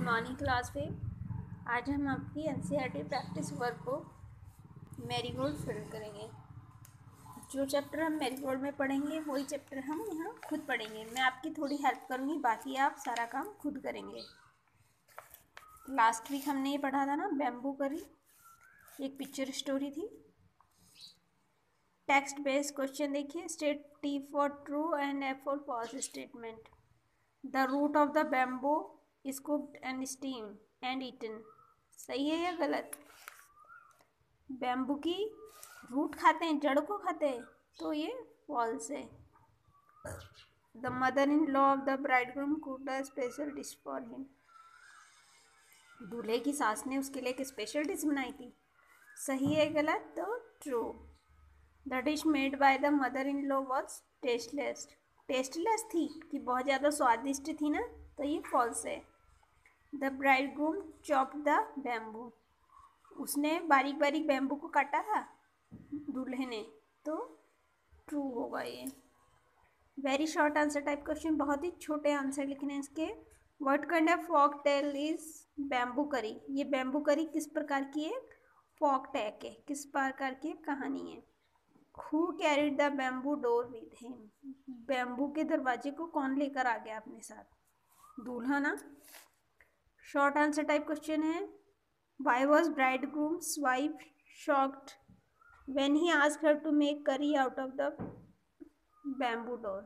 Morning class में आज हम आपकी एनसीईआरटी प्रैक्टिस वर्क को मैरीगोल्ड फिल करेंगे। जो चैप्टर हम मैरीगोल्ड में पढ़ेंगे वही चैप्टर हम यहाँ खुद पढ़ेंगे। मैं आपकी थोड़ी हेल्प करूँगी, बाकी आप सारा काम खुद करेंगे। लास्ट वीक हमने ये पढ़ा था ना, बैम्बू करी एक पिक्चर स्टोरी थी। टेक्स्ट बेस्ड क्वेश्चन देखिए। State T for true and F for false statement. The root of the bamboo is cooked and steam and eaten. सही है या गलत? बैम्बू की रूट खाते हैं, जड़ को खाते हैं, तो ये फॉल्स है। The mother in law of the bridegroom cooked a special dish for him. दूल्हे की सास ने उसके लिए एक स्पेशल डिश बनाई थी। सही है गलत? तो true. The dish made by the mother in law was tasteless. Tasteless थी कि बहुत ज़्यादा स्वादिष्ट थी ना, तो ये फॉल्स है। The bridegroom chop the bamboo. उसने बारीक बारीक बैम्बू को काटा था दूल्हे ने, तो ट्रू होगा ये। Very short answer type question, बहुत ही छोटे आंसर लिखने हैं इसके। What kind of folk tale is bamboo curry. ये बैम्बू करी किस प्रकार की एक फोक टेक है, किस प्रकार की एक कहानी है। Who carried the bamboo door with him? Bamboo के दरवाजे को कौन लेकर आ गया अपने साथ? दूल्हा ना। शॉर्ट आंसर टाइप क्वेश्चन है। Why was bridegroom's wife shocked when he asked her to make curry out of the bamboo door?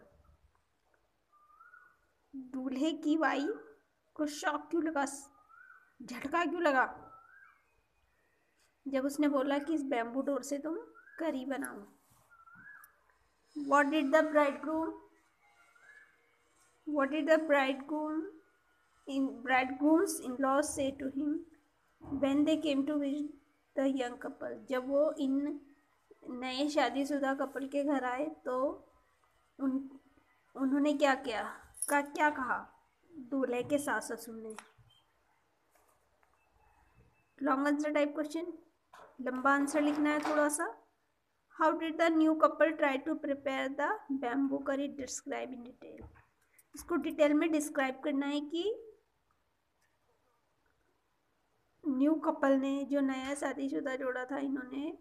दूल्हे की वाइफ को शॉक क्यों लगा, झटका क्यों लगा, जब उसने बोला कि इस बैम्बू डोर से तुम करी बनाओ? What did the bridegroom's in-laws say to him when they came to visit the young couple? जब वो इन नए शादीशुदा कपल के घर आए तो उन्होंने क्या कहा दूल्हे के सास ससुर ने? लॉन्ग आंसर टाइप क्वेश्चन, लंबा आंसर लिखना है थोड़ा सा। How did the new couple try to prepare the bamboo curry? Describe in detail. इसको डिटेल में डिस्क्राइब करना है कि न्यू कपल ने, जो नया शादीशुदा जोड़ा था, इन्होंने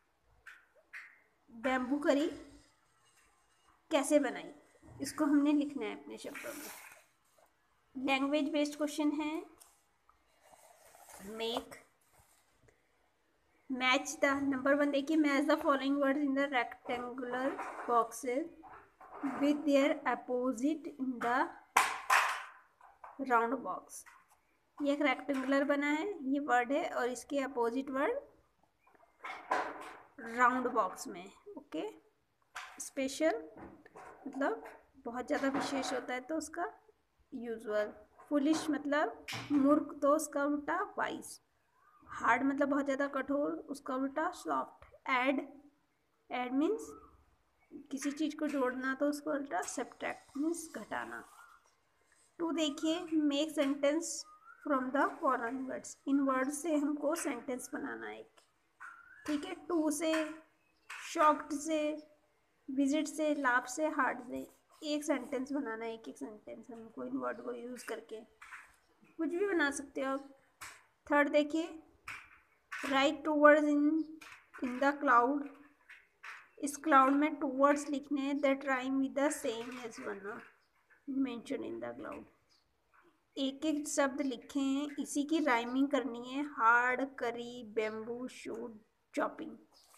बैम्बू करी कैसे बनाई, इसको हमने लिखना है अपने शब्दों में। लैंग्वेज बेस्ड क्वेश्चन है। मैच द नंबर 1 देखिए। Match the following words in the rectangular boxes with their opposite in the round box. ये एक रेक्टेंगुलर बना है, ये वर्ड है, और इसके अपोजिट वर्ड राउंड बॉक्स में। ओके। स्पेशल मतलब बहुत ज़्यादा विशेष होता है तो उसका यूजुअल। फुलिश मतलब मूर्ख, तो उसका उल्टा वाइज। हार्ड मतलब बहुत ज़्यादा कठोर, उसका उल्टा सॉफ्ट। एड मीन्स किसी चीज़ को जोड़ना, तो उसका उल्टा सब्ट्रैक्ट मीन्स घटाना। 2 देखिए। Make sentence from the following words. इन वर्ड से हमको सेंटेंस बनाना है, ठीक है। 2 से, शॉक्ड से, विजिट से, लाभ से, हार्ड से एक सेंटेंस बनाना है। एक सेंटेंस हमको इन वर्ड को यूज़ करके कुछ भी बना सकते हो आप। 3 देखिए। Write 2 words in the cloud. इस क्लाउड में 2 वर्ड्स लिखने हैं that rhyme with the same as one mention in the cloud. एक शब्द लिखे हैं, इसी की राइमिंग करनी है। Hard, curry, bamboo, shoot, chopping.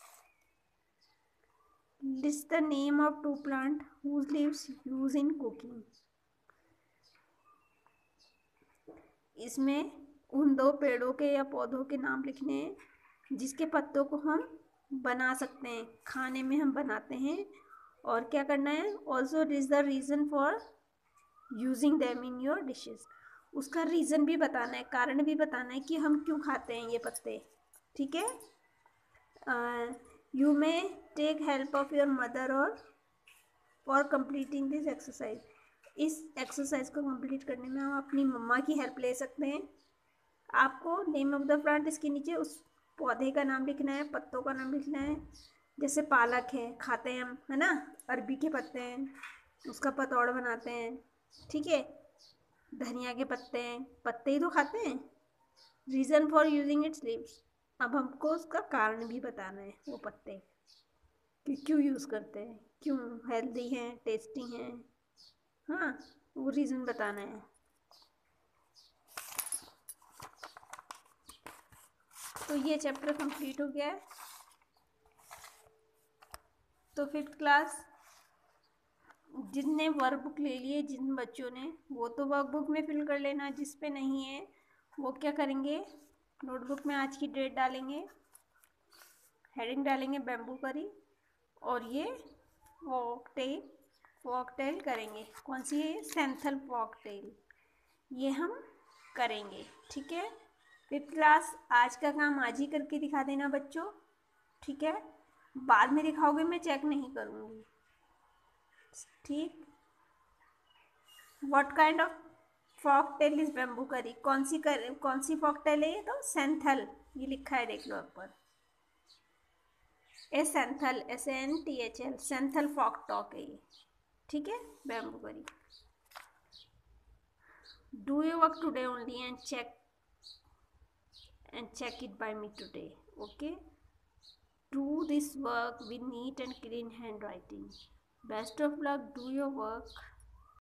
List the name of 2 plant whose leaves use in cooking. इसमें उन 2 पेड़ों के या पौधों के नाम लिखने हैं जिसके पत्तों को हम बना सकते हैं, खाने में हम बनाते हैं। और क्या करना है, also is the reason for using them in your dishes. उसका रीज़न भी बताना है, कारण भी बताना है कि हम क्यों खाते हैं ये पत्ते, ठीक है। You may take help of your mother और फॉर कंप्लीटिंग दिस एक्सरसाइज। इस एक्सरसाइज को कंप्लीट करने में हम अपनी मम्मा की हेल्प ले सकते हैं। आपको नेम ऑफ द प्लांट, इसके नीचे उस पौधे का नाम लिखना है, पत्तों का नाम लिखना है। जैसे पालक है, खाते हैं हम, है ना। अरबी के पत्ते हैं, उसका पतौड़ बनाते हैं, ठीक है। धनिया के पत्ते हैं, पत्ते ही तो खाते हैं। Reason for using its leaves, अब हमको उसका कारण भी बताना है, वो पत्ते कि क्यों यूज़ करते हैं, क्यों हेल्दी हैं, टेस्टी हैं, हाँ वो रीज़न बताना है। तो ये चैप्टर कंप्लीट हो गया है। तो 5th क्लास जिनने वर्कबुक ले लिए, जिन बच्चों ने, वो तो वर्कबुक में फिल कर लेना। जिस पे नहीं है वो क्या करेंगे, नोटबुक में आज की डेट डालेंगे, हेडिंग डालेंगे बैम्बू करी, और ये फॉकटेल करेंगे। कौन सी है, सेंथल फॉकटेल, ये हम करेंगे। ठीक है, 5th क्लास आज का काम आज ही करके दिखा देना बच्चों। ठीक है, बाद में दिखाओगे मैं चेक नहीं करूँगी। ठीक, what kind of folktale is bamboo curry, कौन सी फॉकटेल है ये, तो सेंथल, ये लिखा है देख लो ऊपर, सेंथल, SANTHL, सेंथल फॉकटॉक है ये। ठीक है, bamboo curry. Do your work today only and check it by me today. Okay, do this work with neat and clean handwriting. Best of luck, do your work.